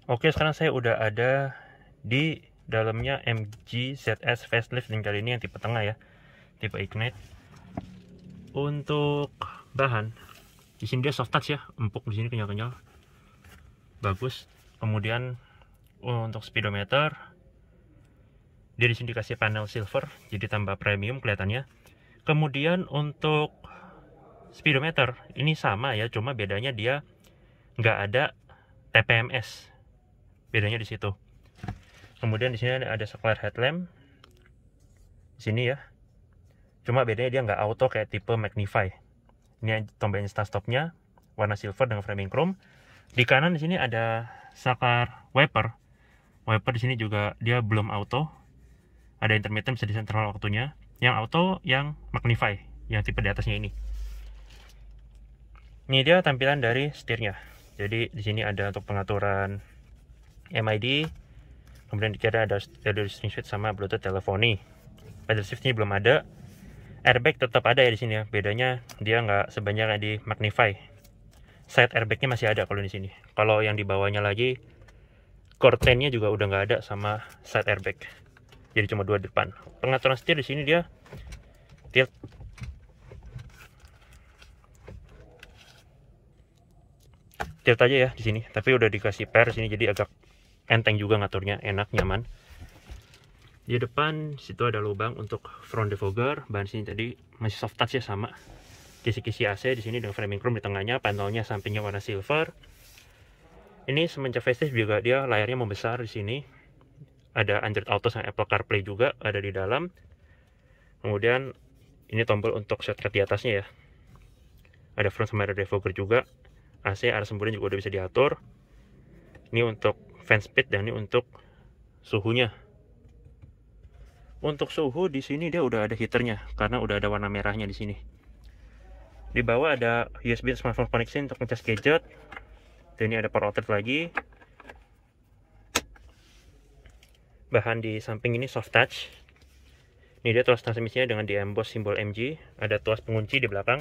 Oke, sekarang saya udah ada di dalamnya MG ZS facelift, yang kali ini yang tipe tengah ya, tipe Ignite. Untuk bahan di sini dia soft touch ya, empuk di sini, kenyal-kenyal, bagus. Kemudian untuk speedometer dia di sini dikasih panel silver, jadi tambah premium kelihatannya. Kemudian untuk speedometer ini sama ya, cuma bedanya dia nggak ada TPMS, bedanya di situ. Kemudian di sini ada seklar headlamp di sini ya, cuma bedanya dia nggak auto kayak tipe Magnify. Ini tombol start stopnya warna silver dengan framing chrome. Di kanan di sini ada saklar wiper. Wiper di sini juga dia belum auto, ada intermittent, bisa disentrol waktunya. Yang auto yang Magnify, yang tipe di atasnya ini. Ini dia tampilan dari setirnya. Jadi di sini ada untuk pengaturan MID, kemudian di kiri ada string switch sama Bluetooth teleponi. Pedal shift ini belum ada. Airbag tetap ada ya di sini ya. Bedanya dia nggak sebanyak yang di Magnify. Side airbagnya masih ada kalau di sini. Kalau yang di bawahnya lagi, core trainnya juga udah nggak ada sama side airbag. Jadi cuma dua di depan. Pengaturan setir di sini dia tilt. Tilt aja ya di sini. Tapi udah dikasih pair di sini, jadi agak enteng juga ngaturnya, enak, nyaman. Di depan situ ada lubang untuk front defogger. Bahan sini tadi masih soft touch ya, sama. Kisi-kisi AC di sini dengan framing chrome di tengahnya, panelnya sampingnya warna silver. Ini semenjak facelift juga dia layarnya membesar di sini. Ada Android Auto sama Apple CarPlay juga ada di dalam. Kemudian ini tombol untuk shortcut di atasnya ya. Ada front sama rear defogger juga. AC arah semburan juga udah bisa diatur. Ini untuk fan speed dan ini untuk suhunya. Untuk suhu di sini dia udah ada heaternya karena udah ada warna merahnya di sini. Di bawah ada USB smartphone connection untuk ngecas gadget. Dan ini ada power outlet lagi. Bahan di samping ini soft touch. Ini dia tuas transmisinya dengan di emboss simbol MG. Ada tuas pengunci di belakang.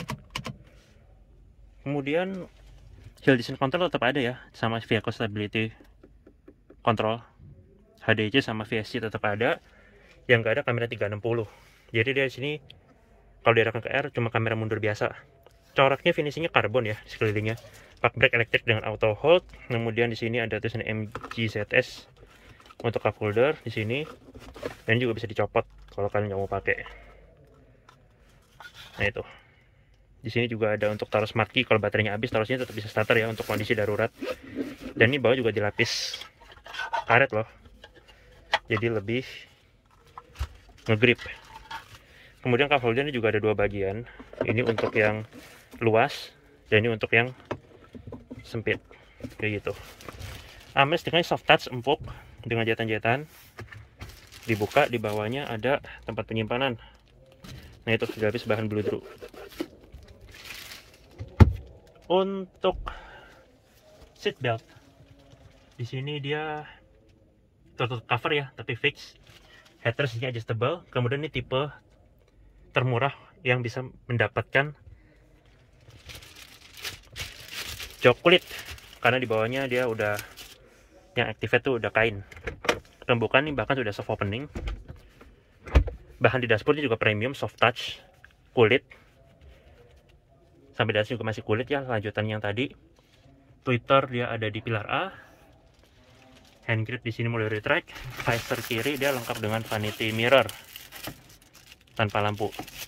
Kemudian hill descent control tetap ada ya, sama vehicle stability control. HDC sama VSC tetap ada. Yang nggak ada kamera 360. Jadi dari sini kalau diarahkan ke R cuma kamera mundur biasa. Coraknya finishingnya karbon ya sekelilingnya. Park brake elektrik dengan auto hold. Kemudian di sini ada tulisan MG ZS untuk cup holder di sini. Dan juga bisa dicopot kalau kalian nggak mau pakai. Nah itu. Di sini juga ada untuk taruh smart key, kalau baterainya habis taruh sini tetap bisa starter ya untuk kondisi darurat. Dan ini bawah juga dilapis karet loh. Jadi lebih ngegrip. Kemudian cup holder ini juga ada dua bagian. Ini untuk yang luas dan ini untuk yang sempit. Kayak gitu. Armrest dengan soft touch empuk dengan jahitan-jahitan. Dibuka, di bawahnya ada tempat penyimpanan. Nah itu dilapis bahan bludru. Untuk seat belt di sini dia tertutup cover ya, tapi fix. Headrest ini adjustable. Kemudian ini tipe termurah yang bisa mendapatkan jok kulit karena di bawahnya dia udah yang activate tuh udah kain. Rembukan nih bahkan sudah soft opening. Bahan di dashboardnya juga premium soft touch kulit. Sampai di atas juga masih kulit ya, lanjutan yang tadi. Tweeter dia ada di pilar A. Hand grip di sini mulai retract. Visor kiri dia lengkap dengan vanity mirror tanpa lampu.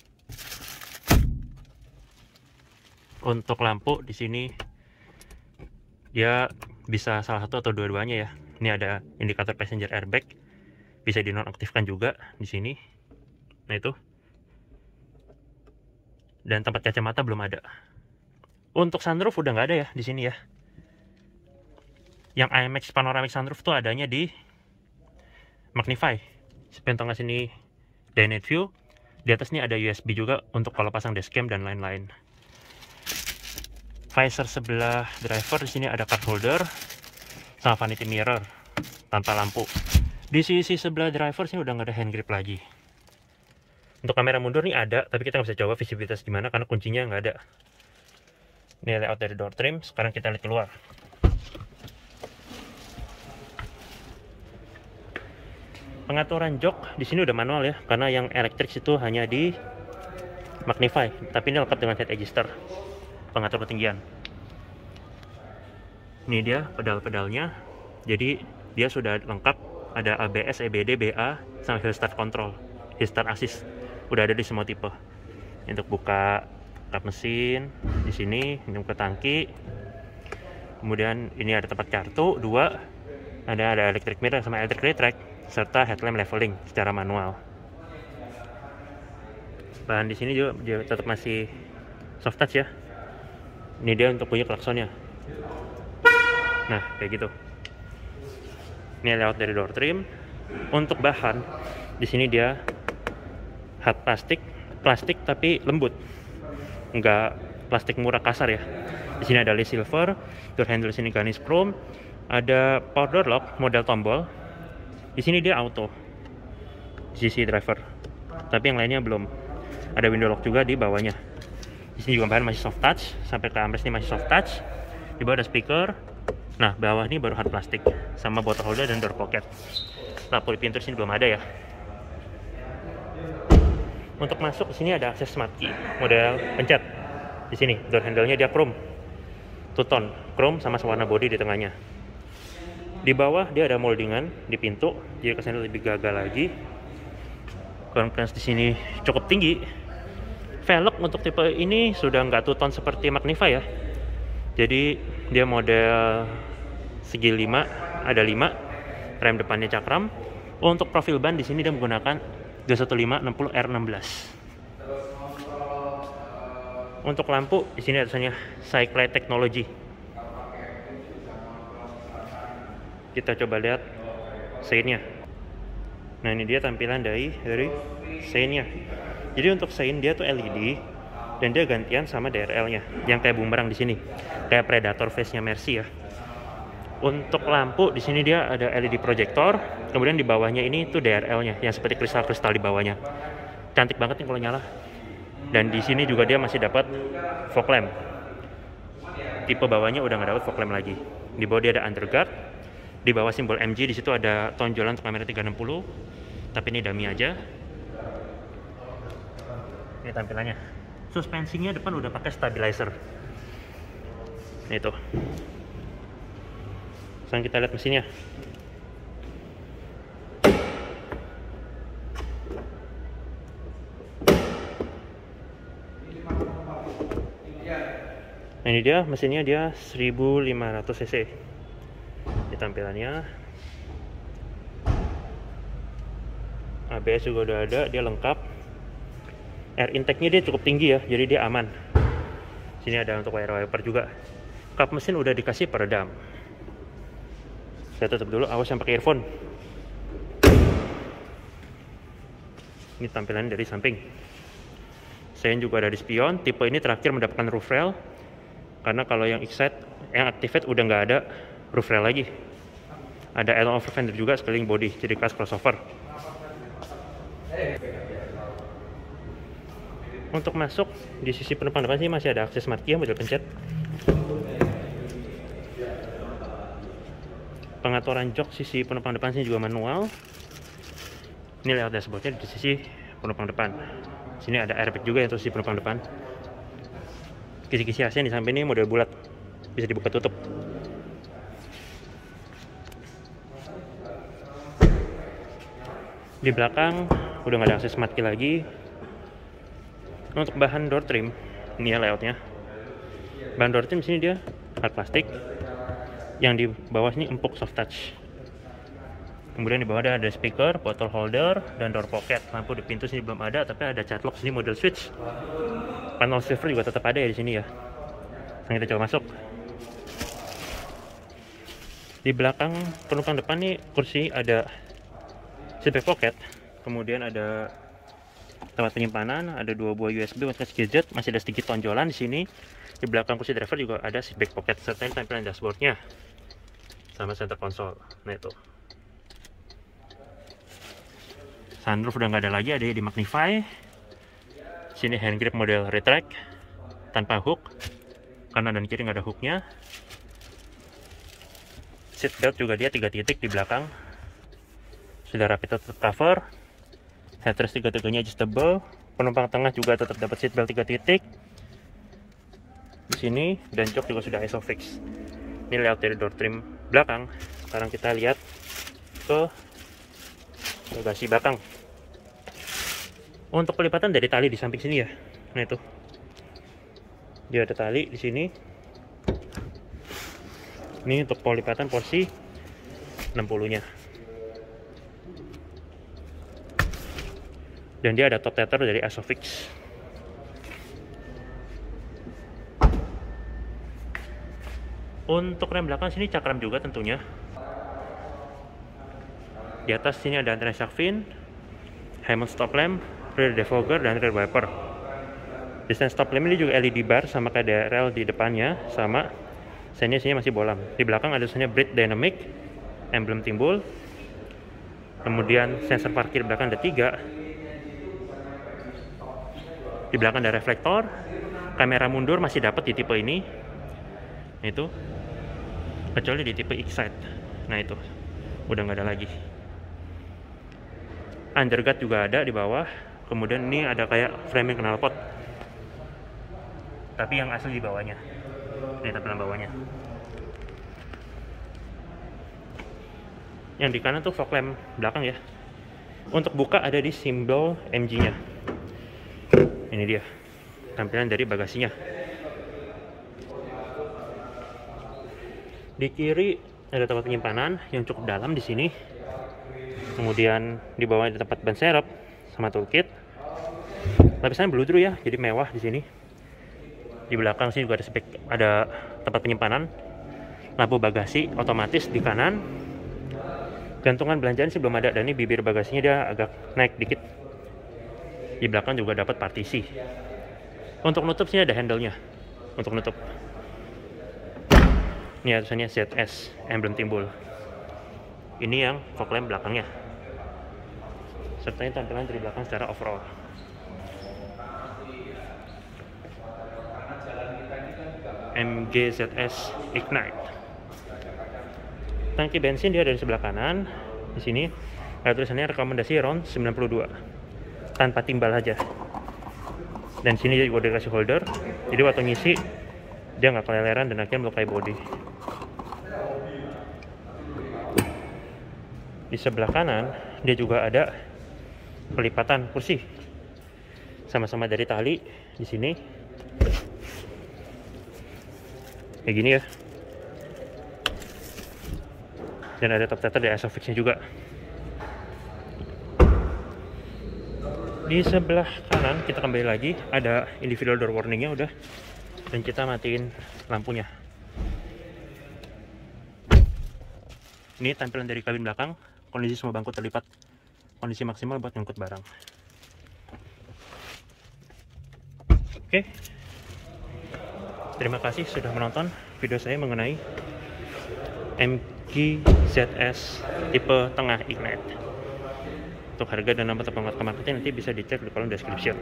Untuk lampu di sini dia bisa salah satu atau dua-duanya ya. Ini ada indikator passenger airbag, bisa dinonaktifkan juga di sini. Nah itu. Dan tempat kacamata belum ada. Untuk sunroof udah nggak ada ya di sini ya. Yang IMAX panoramic sunroof tuh adanya di Magnify. Pentongnya sini Dynamic View. Di atas ini ada USB juga untuk kalau pasang dashcam dan lain-lain. Visor sebelah driver di sini ada card holder sama vanity mirror tanpa lampu. Di sisi sebelah driver sini udah nggak ada hand grip lagi. Untuk kamera mundur nih ada, tapi kita nggak bisa coba visibilitas gimana karena kuncinya nggak ada. Ini layout dari door trim. Sekarang kita lihat keluar. Pengaturan jok di sini udah manual ya, karena yang elektrik itu hanya di Magnify, tapi ini lengkap dengan head adjuster, pengatur ketinggian. Ini dia pedal-pedalnya, jadi dia sudah lengkap, ada ABS, EBD, BA, sama hill start control, hill start assist, udah ada di semua tipe. Untuk buka kap mesin di sini, ini buka tangki, kemudian ini ada tempat kartu 2, ada electric mirror sama electric retract, serta headlamp leveling secara manual. Bahan di sini juga dia tetap masih soft touch ya. Ini dia untuk bunyi klaksonnya. Nah, kayak gitu. Ini layout dari door trim. Untuk bahan di sini dia hard plastik tapi lembut. Enggak plastik murah kasar ya. Di sini ada lace silver, door handle sini garnish chrome, ada power door lock model tombol. Di sini dia auto. Di sisi driver. Tapi yang lainnya belum. Ada window lock juga di bawahnya. Di sini juga bahan masih soft touch, sampai ke armrest ini masih soft touch. Di bawah ada speaker. Nah, bawah ini baru hard plastik sama bottle holder dan door pocket. Lampu di pintu sini belum ada ya. Untuk masuk ke sini ada akses smart key model pencet. Di sini door handle-nya dia chrome. Two-tone chrome sama warna body di tengahnya. Di bawah dia ada moldingan di pintu, jadi kesannya lebih gagah lagi. Clearance di sini cukup tinggi. Velg untuk tipe ini sudah nggak two-tone seperti Magnify ya. Jadi dia model segi 5, ada 5, rem depannya cakram. Untuk profil ban di sini dia menggunakan 215 60 R16. Untuk lampu di sini ada tulisannya Cyclade Technology. Kita coba lihat sein-nya. Nah, ini dia tampilan dari sein-nya. Jadi untuk sein dia tuh LED dan dia gantian sama DRL-nya yang kayak bumerang di sini, kayak Predator face-nya Mercy ya. Untuk lampu di sini dia ada LED projector, kemudian di bawahnya ini tuh DRL-nya yang seperti kristal-kristal di bawahnya. Cantik banget nih kalau nyala. Dan di sini juga dia masih dapat fog lamp. Tipe bawahnya udah nggak dapat fog lamp lagi. Di bawah dia ada underguard. Di bawah simbol MG, di situ ada tonjolan untuk kamera 360. Tapi ini dummy aja. Ini tampilannya. Suspensinya depan udah pakai stabilizer. Nah, itu. Sekarang kita lihat mesinnya. Nah, ini dia mesinnya, dia 1500 cc. Ini tampilannya. ABS juga udah ada, dia lengkap. Air intake-nya dia cukup tinggi ya, jadi dia aman. Sini ada untuk wiper juga. Kap mesin udah dikasih peredam. Saya tutup dulu, awas yang pakai earphone. Ini tampilan dari samping. Sein juga ada di spion. Tipe ini terakhir mendapatkan roof rail, karena kalau yang Excite, yang Activate udah nggak ada roof rail lagi. Ada add-on over fender juga sekeliling body, jadi khas crossover. Untuk masuk di sisi penumpang depan sih masih ada akses smart key model pencet. Pengaturan jok sisi penumpang depan sini juga manual. Ini layout dashboardnya di sisi penumpang depan. Sini ada airbag juga untuk sisi penumpang depan. Kisi-kisi AC di samping ini model bulat, bisa dibuka tutup. Di belakang udah nggak ada akses smart key lagi. Untuk bahan door trim, ini ya layoutnya. Bahan door trim sini dia hard plastik, yang di bawah sini empuk soft touch. Kemudian di bawah ada speaker, bottle holder, dan door pocket. Lampu di pintu sini belum ada, tapi ada cat lock sini model switch. Panel silver juga tetap ada ya di sini ya. Sekarang kita coba masuk. Di belakang penumpang depan nih kursi ada seatback pocket, kemudian ada tempat penyimpanan, ada 2 buah USB untuk gadget, masih ada sedikit tonjolan di sini. Di belakang kursi driver juga ada seatback pocket, serta ini tampilan dashboardnya sama center console. Nah, itu sunroof udah nggak ada lagi, ada di Magnify. Sini hand grip model retract tanpa hook, kanan dan kiri nggak ada hooknya. Seat belt juga dia 3 titik di belakang. sudah rapi tertutup cover. Headrest tiga-tiganya adjustable. Penumpang tengah juga tetap dapat seatbelt 3 titik di sini, dan jok juga sudah isofix. Ini layout dari door trim belakang. Sekarang kita lihat ke bagasi belakang. Untuk pelipatan dari tali di samping sini ya. Nah itu, dia ada tali di sini. Ini untuk pelipatan porsi 60-nya. Dan dia ada top tether dari Isofix. Untuk rem belakang sini cakram juga tentunya. Di atas sini ada antena shark fin, Hammond stop lamp, rear defogger, dan rear wiper. Desain stop lamp ini juga LED bar sama kayak rel di depannya, sama seinnya sini masih bolam. Di belakang ada tulisannya Brake Dynamic, emblem timbul. Kemudian sensor parkir belakang ada 3. Di belakang ada reflektor. Kamera mundur masih dapat di tipe ini. Itu kecuali di tipe Excite. Nah itu udah nggak ada lagi. Underguard juga ada di bawah. Kemudian ini ada kayak framing knalpot, tapi yang asli di bawahnya. Ini tampilan bawahnya. Yang di kanan tuh fog lamp belakang ya. Untuk buka ada di simbol MG-nya. Ini dia tampilan dari bagasinya. Di kiri ada tempat penyimpanan yang cukup dalam di sini. Kemudian di bawah ada tempat ban serep sama toolkit. Lapisannya bludru ya, jadi mewah di sini. Di belakang sini juga ada tempat penyimpanan. Lampu bagasi otomatis di kanan. Gantungan belanjaan sih belum ada, dan ini bibir bagasinya dia agak naik dikit. Di belakang juga dapat partisi. Untuk nutup sini ada handle-nya. Untuk nutup. Ini tulisannya ZS, emblem timbul. Ini yang fog lamp belakangnya. Serta ini tampilan dari belakang secara overall. MG ZS Ignite. Tangki bensin dia ada di sebelah kanan. Di sini ada tulisannya rekomendasi RON 92. Tanpa timbal aja. Dan sini juga dikasih holder, jadi waktu ngisi dia nggak keleleran dan akhirnya melukai bodi. Di sebelah kanan dia juga ada pelipatan kursi, sama-sama dari tali di sini, kayak gini ya. Dan ada top tether dari Isofix-nya juga. Di sebelah kanan kita kembali lagi, ada individual door warningnya udah, dan kita matiin lampunya. Ini tampilan dari kabin belakang, kondisi semua bangku terlipat, kondisi maksimal buat ngangkut barang. Oke, terima kasih sudah menonton video saya mengenai MG ZS tipe tengah Ignite. Untuk harga dan nama tempat marketnya nanti bisa dicek di kolom description.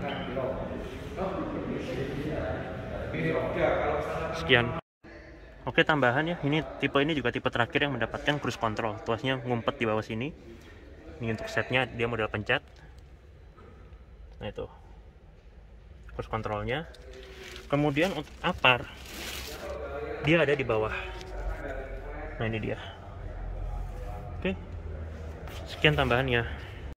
Sekian. Oke, tambahan ya, ini juga tipe terakhir yang mendapatkan cruise control. Tuasnya ngumpet di bawah sini. Ini untuk setnya dia model pencet. Nah itu cruise controlnya. Kemudian untuk apar dia ada di bawah. Nah ini dia. Oke, sekian tambahannya.